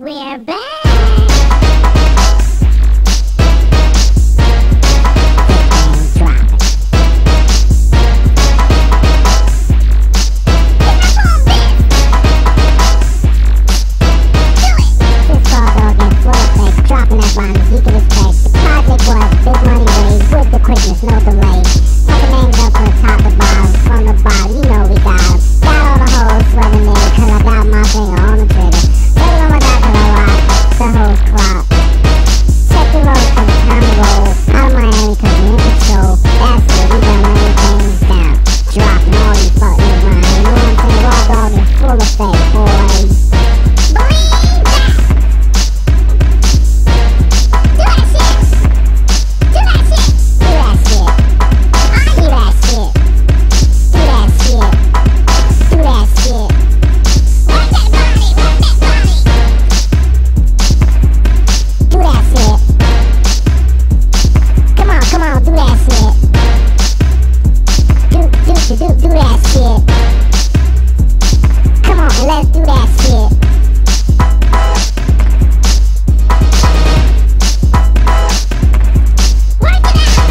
We're back! Dropping that bomb, you can respect. The project was big money raised with the quickness, no delay. Talking names up from the top to bottom, from the bottom, you know we got 'em. Got all the hoes sweating there, cause I got my finger on the trigger. Tell them what I can rock, the whole clock. Check the road for the time to roll. Out of Miami, cause we in control. That's it, we done laying things down. Dropping all these fucking lines, you know what I'm saying? Raw dog is full effect, boys. Do that shit. Come on, let's do that shit. Work it out.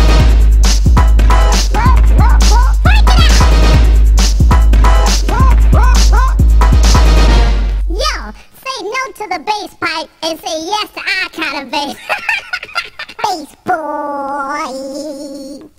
Work it out. Yo, say no to the bass pipe and say yes to our kind of bass. Bass boy.